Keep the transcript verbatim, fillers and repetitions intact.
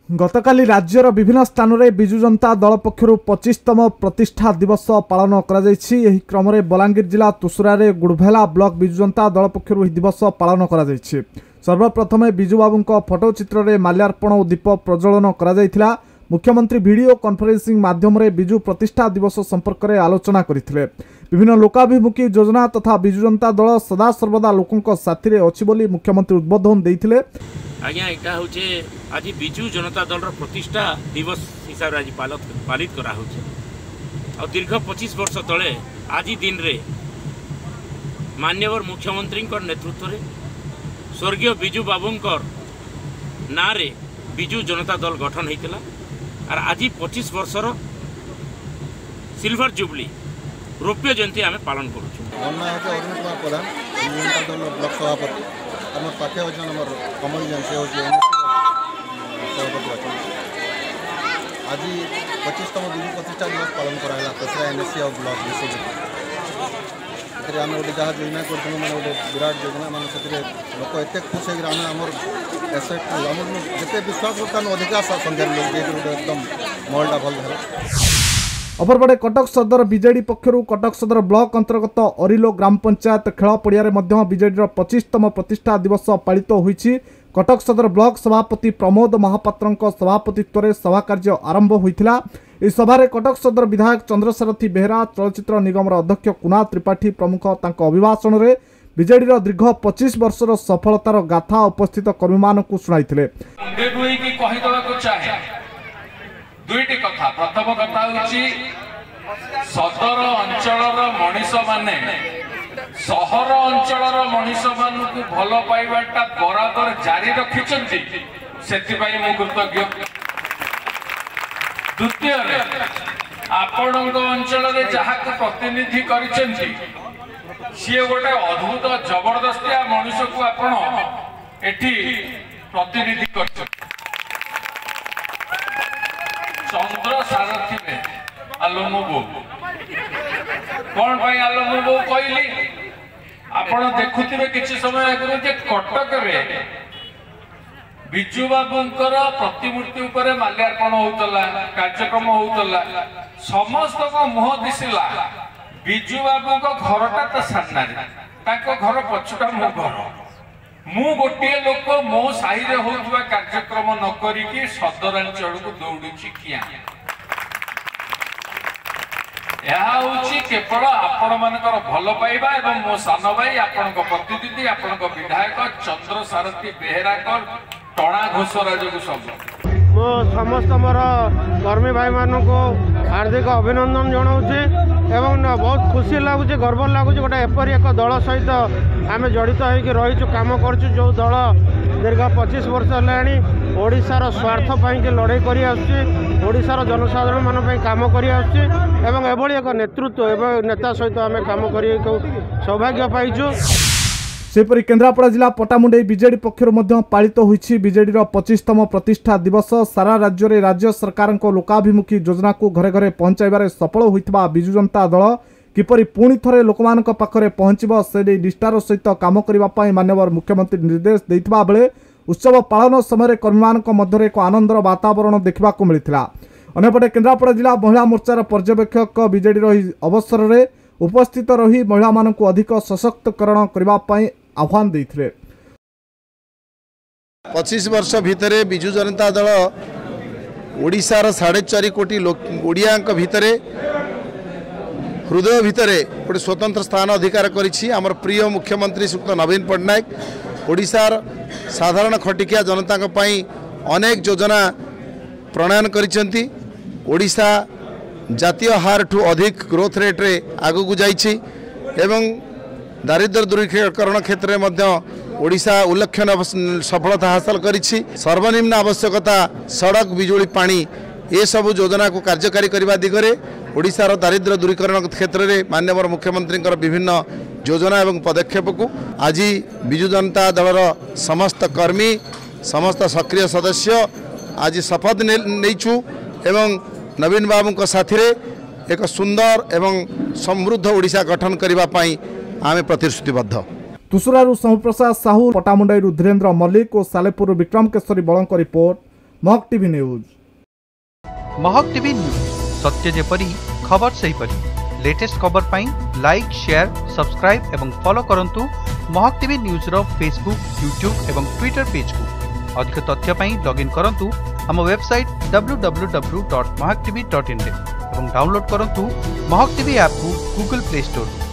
गतकाली राज्यर विभिन्न स्थान में विजु जनता दल पक्षर पच्चीसतम प्रतिष्ठा दिवस पालन कर क्रम में बलांगीर जिला तुसुरा गुड़भेला ब्लॉक विजु जनता दल पक्षर यह दिवस पालन कर सर्वप्रथम विजु बाबू फोटोचित्र में माल्यार्पण और दीप प्रज्वलन कर मुख्यमंत्री वीडियो कॉन्फ्रेंसिंग माध्यम विजु प्रतिष्ठा दिवस संपर्क में आलोचना करते विभिन्न लोकाभिमुखी योजना तथा विजु जनता दल सदा सर्वदा लोकों साथी में अच्छी बोली मुख्यमंत्री उद्बोधन देते। आज्ञा यहाँ हूँ आज विजु जनता दल प्रतिष्ठा दिवस हिसाब से आज पालित करा और दीर्घ पच्चीस वर्ष तले आज दिन रे माननीय मुख्यमंत्री नेतृत्व में स्वर्गीय विजु बाबूंकर ना रे विजु जनता दल गठन होता और आज पच्चीस वर्षर सिल्वर जुबली रौप्य जयंती आम पालन करुँ। आम पाखे अच्छे आम कमल जैन से आज पच्चीसतम विजु प्रतिष्ठा दिवस पालन कराला तसरा एनएससी और ब्लॉक मिसिक आम गोटे जहाँ योजना करूँ मैंने गोटे विराट योजना मान से लोक एत खुश होकर आम आम एसेट आम जिते विश्वास करता अधिका संख्यार लोग एकदम महलटा भल है। अपरपटे कटक सदर बीजेडी पक्षर कटक सदर ब्लॉक अंतर्गत अरिलो ग्राम पंचायत खेल पड़िया बीजेडी पच्चीसतम प्रतिष्ठा दिवस पालित होईछि। कटक सदर ब्लॉक सभापति प्रमोद महापात्र सभापतित्व में सभा कार्य आरंभ होता। इस सभारे कटक सदर विधायक चंद्रसारथी बेहरा चलचित्र निगम अध्यक्ष कुना त्रिपाठी प्रमुख अभिभाषण में बीजेडी दीर्घ पच्चीस वर्षर सफलतार गाथा उपस्थित कर्मी मानक शुणाइथिले। दुईटी कथा प्रथम कथा होची सदर अंचलर मनीष माने सहर अंचलर मनीष मान को भल पाइबाटा बराबर जारी रखिछंती सेति पई मु कृतज्ञ। द्वितीय आपणक अंचल रे जहा को प्रतिनिधि करिछंती सी गोटे अद्भुत जबरदस्तिया मनीष को आपण एठी प्रतिनिधि करछन। चंद्र सारथी में आलोमो कौन भाई आलोमो कहली आपण देखुथिबे किछि समय आगु जे कटक रे विजु बाबूंकर प्रतिमूर्ति उपरे माल्यार्पण होतला कार्यक्रम होतला समस्त को मुह दिसिला विजु बाबू को घरटा त सामना रे ताको घर पछुटा मो घर मु गोटे लोक मो साही रे होतबा कार्यक्रम न करिकि सदरांचल को दौड़ुछि किया यह होछि केवल आपण मानकर भल पाइबा एवं मो सान भाई आपण को प्रतिनिधि आपण को विधायक चंद्र सारथी बेहरा कर टणा घोषरा जो सब मो समस्त मोर कर्मी भाई मानू को हार्दिक अभिनंदन जनाऊे एवं बहुत खुशी लगुच गर्व लगुच गोटे एपरी एक दल सहित आम जड़ित होकर रहीचु कम करूँ जो दल दीर्घ पच्चीस वर्ष है ओडिशार स्वार्थ पाई लड़ाई करोशार जनसाधारण मान कम कर एक नेतृत्व एवं नेता सहित आम कम कर सौभाग्य पाइचु। सेपरी केन्द्रापड़ा जिला पटामुंडई बीजेडी पक्षर पालित होईछि बीजेडी पच्चीसतम प्रतिष्ठा दिवस सारा राज्य में राज्य सरकार लोकाभिमुखी योजना को घरे घरे पहुंचाइबारे सफल होइतबा विजु जनता दल किपरि पुणी थरे लोकमानक पाखरे पहुंचबो से निष्ठार सहित काम करबा पई माननीय मुख्यमंत्री निर्देश दैथिबा बेले उत्सव पालन समय कर्मीमानक मध्य एक आनंदर वातावरण देखा मिलता। अन्यपटे केन्द्रापड़ा जिला महिला मोर्चार पर्यवेक्षक बीजेडी अवसर में उपस्थित रही महिला मानक अधिक सशक्तकरण करने आह्वान देते। पच्चीस वर्ष भितर विजु जनता दल ओडिशार साढ़े चार कोटी ओडिया भितर हृदय भितर गोटे स्वतंत्र स्थान अधिकार करिछि। आमर प्रिय मुख्यमंत्री श्री नवीन पट्टनायक ओडिशार साधारण खटिकिया जनता पई अनेक योजना प्रणयन करिसेंती। ओडिशा जातीय हार ठू अधिक ग्रोथ रेट रे आगु को जाइछि एवं दारिद्र्य दूरीकरण क्षेत्र में ओडिशा उल्लेखनीय सफलता हासिल करिछि। सर्वनिम्न आवश्यकता सड़क बिजुली पानी ये सब योजना को कार्यकारी करने दिगरे ओडिशार दारिद्र्य दूरीकरण क्षेत्र में माननीय मुख्यमंत्री विभिन्न योजना एवं पदक्षेप को आज विजु जनता दलर समस्त कर्मी समस्त सक्रिय सदस्य आज शपथ नहींचु एवं नवीन बाबू को साथी एक सुंदर एवं समृद्ध ओडिशा गठन करने आम प्रतिश्रुतिबद्ध। तुसुरारू सोमप्रसाद साहू, पटामुंडाईरू धीरेन्द्र मल्लिक और सालेपुर विक्रम केशरी बलंक report Mahak TV news. Mahak TV news सत्य जेपरी खबर सही परी लेटेस्ट खबर पाई लाइक शेयर सब्सक्राइब एवं फॉलो करंतु महक टीवी न्यूज रो फेसबुक यूट्यूब एवं ट्विटर पेज को अधिक तथ्य पाई लॉगिन करंतु हम website W W W dot Mahak TV dot in रे एवं डाउनलोड करंतु महक टीवी ऐप को गूगल प्ले स्टोर।